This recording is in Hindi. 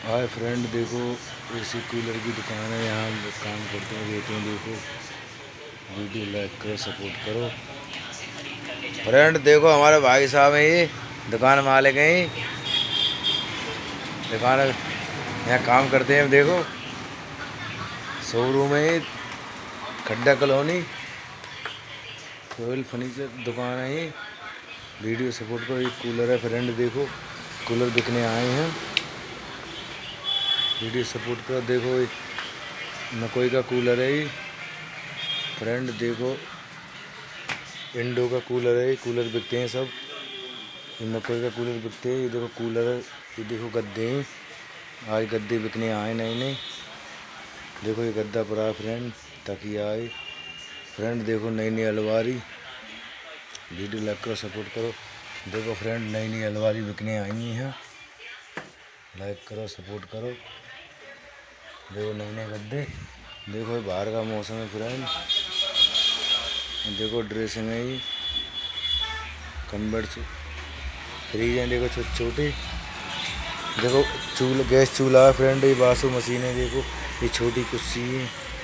हाय फ्रेंड, देखो एसी कूलर की दुकान है। यहाँ काम करते हैं, देते हैं। देखो वीडियो लाइक करो, सपोर्ट करो फ्रेंड। देखो हमारे भाई साहब हैं, ये दुकान मालिक हैं। ये दुकान यहाँ काम करते हैं। देखो शोरूम है, खड्डा कॉलोनी, रॉयल फर्नीचर दुकान है। ये वीडियो सपोर्ट करो। ये कूलर है फ्रेंड, देखो कूलर बिकने आए हैं। वीडियो सपोर्ट करो। देखो मकोई का कूलर है ये फ्रेंड। देखो इंडो का कूलर है। ये कूलर बिकते हैं सब। ये मकोई का कूलर बिकते हैं। ये देखो कूलर है। ये देखो गद्दे हैं, आज गद्दे बिकने आए नए नए। देखो ये गद्दा पड़ा है फ्रेंड, तकिया आए फ्रेंड। देखो नई नई अलमारी। वीडियो लाइक करो, सपोर्ट करो। देखो फ्रेंड नई नई अलमारी बिकने आई हैं, लाइक करो, सपोर्ट करो। देखो नए नए गद्दे। देखो बाहर का मौसम है फ्रेंड। देखो ड्रेसिंग है, ये कम्बर्ड फ्रीज है। देखो छोटे छोटे। देखो गैस चूल्हा है फ्रेंड। ये वाशु मशीन है। देखो ये छोटी कुर्सी है।